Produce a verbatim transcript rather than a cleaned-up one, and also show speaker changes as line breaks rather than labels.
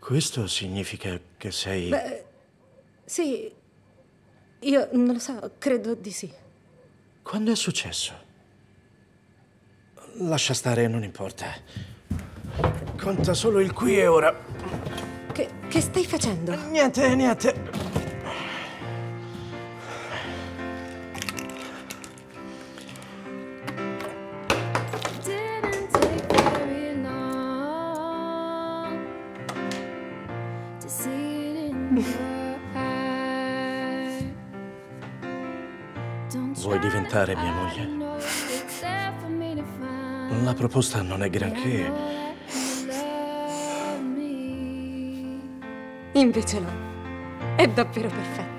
Questo significa che sei...
Beh, sì. Io non lo so, credo di sì.
Quando è successo? Lascia stare, non importa. Conta solo il qui e ora.
Che, che stai facendo?
Niente, niente. Vuoi diventare mia moglie? La proposta non è granché.
Invece no. È davvero perfetto.